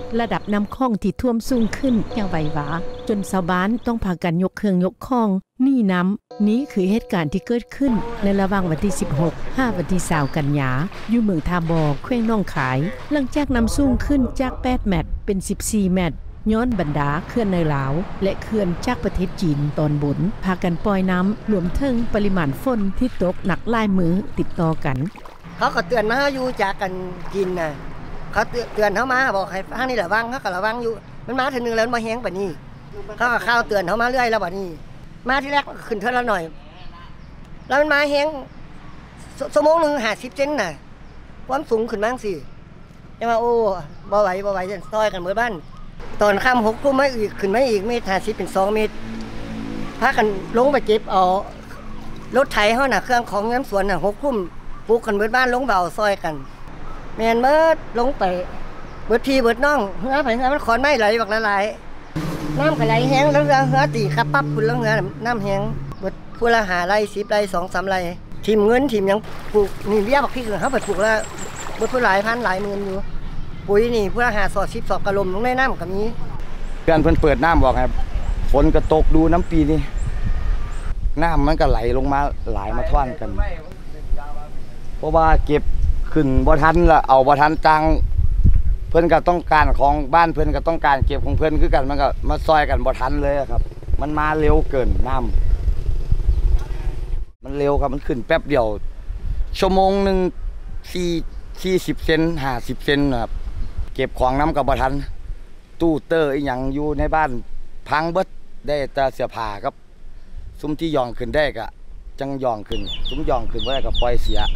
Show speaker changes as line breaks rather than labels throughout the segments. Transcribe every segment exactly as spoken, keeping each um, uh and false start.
ระดับน้ำคลองที่ท่วมสูงขึ้นอย่างไวหวาจนชาวบ้านต้องพากันยกเครื่องยกคลองหนีน้ำนี้คือเหตุการณ์ที่เกิดขึ้นในระหว่างวันที่สิบหก ห้าวันที่ยี่สิบกันยาอยู่เมืองทาบอแขวงหนองขายหลังจากน้ำสูงขึ้นจากแปดเมตรเป็นสิบสี่เมตรย้อนบรรดาเขื่อนในลาวและเขื่อนจากประเทศจีนตอนบนพากันปล่อยน้ำรวมถึงปริมาณฝนที่ตกหนักหลายมือติดต่อกัน
เขาก็เตือนมาอยู่จากกันจีนน่ะเขาเตือนเขามาบอกให้ทางนี้ระวังเขาก็ระวังอยู่มันมาถึงนึงแล้วมาแห้งบัดนี้เขาก็ข้าวเตือนเขามาเรื่อยแล้วบัดนี้มาที่แรกขึ้นเท่าละหน่อยแล้วมันมาแห้งชั่วโมงนึงห้าสิบเซนน่ะความสูงขึ้นมาสิจะมาโอ้บ่ไหวบ่ไหวจะซอยกันหมดบ้านตอนค่ำหกทุ่มไม่อีกขึ้นไม่อีกเมตรห้าสิบเป็นสองเมตรพากันลงไปเก็บเอารถไถเขาน่ะเครื่องของน้ำสวนน่ะหกทุ่มปลูกกันเบิดบ้านลงเบาซอยกันแมนเบิดลงไปเบิดพี่เบิดน้องเหือไปเหือมันขอนไม้ไหลบักละลายน้ำก็ไหลแห้งแล้วเหือเหือตีขับปั๊บคุณแล้วเหือน้ำแห้งเบิดผู้ละหาไรสิบไรสองสามไรทีมเงินทีมยังปลูกนี่เบี้ยบักพี่คือเขาไปปลูกแล้วเบิดผู้หลายพันหลายหมื่นอยู่ปุ๋ยนี่ผู้ละหาสอดสิบสอบกระลมลงในน้ำกับนี้
เพื่อนเพิ่นเปิดน้ำบอกครับฝนก็ตกดูน้ำปีนี้น้ำมันก็ไหลลงมาหลายมาท่อนกันเพราะว่าเก็บขึ้นบ่ทันละเอาบ่ทันตังเพิ่นก็ต้องการของบ้านเพิ่นก็ต้องการเก็บของเพิ่นคือกันมันก็มาซอยกันบ่ทันเลยครับมันมาเร็วเกินน้ำมันเร็วครับมันขึ้นแป๊บเดียวชั่วโมงนึงสี่สี่สิบเซนห้าสิบเซนครับเก็บของน้ำกับบ่ทันตู้เตอร์อีหยังอยู่ในบ้านพังเบิดได้แต่เสื้อผ้าครับซุ้มที่ย่องขึ้นได้ก็จังย่องขึ้นซุ้มย่องขึ้นบ่ได้ก็ปล่อยเสีย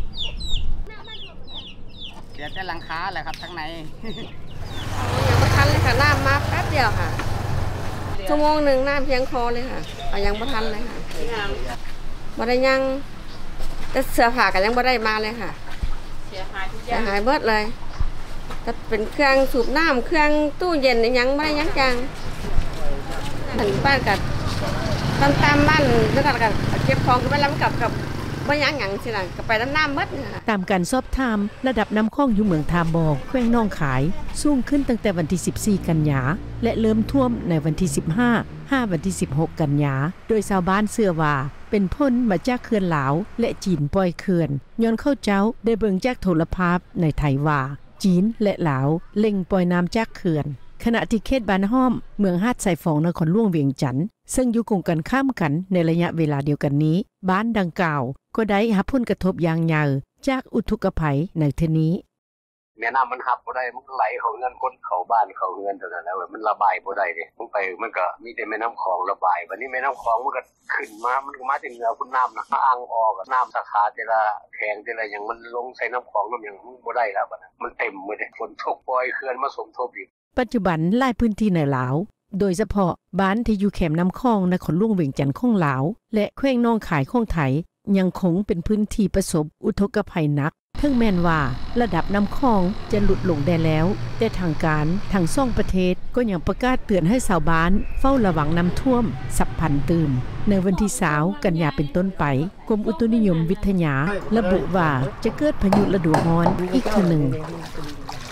เสียแต่หลังคาแหละครับทั้งใน
ยังบ่ทันเลยค่ะน้ำมาแป๊บเดียวค่ะชั่วโมงหนึ่งน้ำเพียงพอเลยค่ะเอายังบ่ทันเลยค่ะบ่ได้ยังแต่เสื้อผ้าก็ยังบ่ได้มาเลยค่ะเสียหายทุกอย่างเสียหายเบิดเลยก็เป็นเครื่องสูบน้ำเครื่องตู้เย็นยังไม่ได้ยังจังถึงบ้านกับตามตามบ้านแล้วก็เก็บของกันไปแล้วกับกับบ่ยังหยังสิล่ะก็ไปน้ำน้ำเบิด
ตามการสอบถามระดับน้ำคลองอยู่เมืองทาบอแขวงหนองขายสูงขึ้นตั้งแต่วันที่สิบสี่กันยาและเริ่มท่วมในวันที่สิบห้า ห้าวันที่สิบหกกันยาโดยชาวบ้านเชื่อว่าเป็นพ้นมาจากเขื่อนลาวและจีนปล่อยเขื่อนย้อนเข้าเจ้าได้เบิ่งจากโทรภาพในไทยว่าจีนและลาวเล็งปล่อยน้ำจากเขื่อนขณะที่เขตบ้านห้อมเมืองหาดสายฟองนครหลวงเวียงจันทน์ซึ่งอยู่กงกันข้ามกันในระยะเวลาเดียวกันนี้บ้านดังกล่าวก็ได้รับผลกระทบอย่างใหญ่จากอุทกภัยในเทอนี้
แม่น้ำมันหับบ่ได้มันไหลเข้าเงินคนเข้าบ้านเข้าเงินเท่านั้นแล้วมันระบายบ่ได้เด้มันไปมันก็มีแต่แม่น้ำคลองระบายบัดนี้แม่น้ำคลองมันก็ขึ้นมามันก็มาถึงเหนือคุณน้ำนะอ่างออกน้ำสาขาแต่ละแทงแต่ละอย่างมันลงใส่น้ำคลองน้ำอย่างมันบ่ได้แล้วบัดนั้นมันเต็มหมดเลยฝนตกปล่อยเขื่อนมาสมทบอีก
ปัจจุบันหลายพื้นที่ในลาวโดยเฉพาะบ้านที่อยู่แคมน้ำคลองนครหลวงเวียงจันทน์ของลาวและแขวงนองขายของไทยยังคงเป็นพื้นที่ประสบอุทกภัยหนักถึงแม้นว่าระดับน้ำคลองจะหลุดลงได้แล้วแต่ทางการทั้งสองประเทศก็ยังประกาศเตือนให้ชาวบ้านเฝ้าระวังน้ำท่วมฉับพลันตื่นในวันที่ยี่สิบกันยายนเป็นต้นไปกรมอุตุนิยมวิทยาระบุว่าจะเกิดพายุฤดูร้อนอีกครั้งหนึ่ง